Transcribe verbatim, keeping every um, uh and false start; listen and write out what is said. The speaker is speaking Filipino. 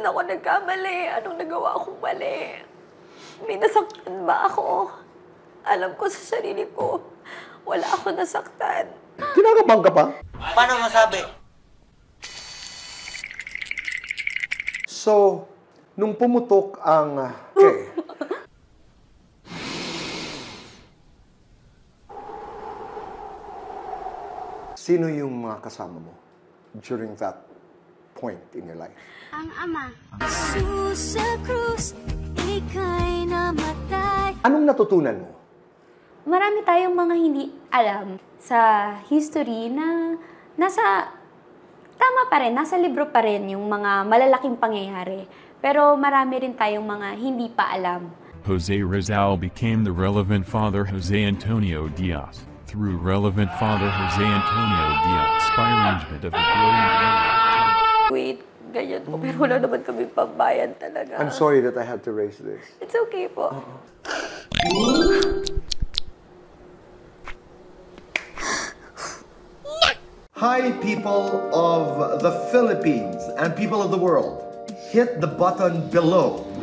naman ako nagkamali? Anong nagawa akong mali? May nasaktan ba ako? Alam ko sa sarili ko, wala ako nasaktan. Kinakabang ka pa? Paano masabi? So, nung pumutok ang... Okay. Sino yung mga kasama mo during that point in your life? Ang ama. Jesus sa Cruz, ika'y namatay. Anong natutunan mo? Marami tayong mga hindi alam sa history na nasa, tama pa rin, nasa libro pa rin yung mga malalaking pangyayari. Pero marami rin tayong mga hindi pa alam. Jose Rizal became the relevant father Jose Antonio Diaz. Through relevant father Jose Antonio Diaz by arrangement of the brilliant... Wait, ganyan po. Pero wala naman kami pambayan talaga. I'm sorry that I had to raise this. It's okay po. Hi, people of the Philippines and people of the world. Hit the button below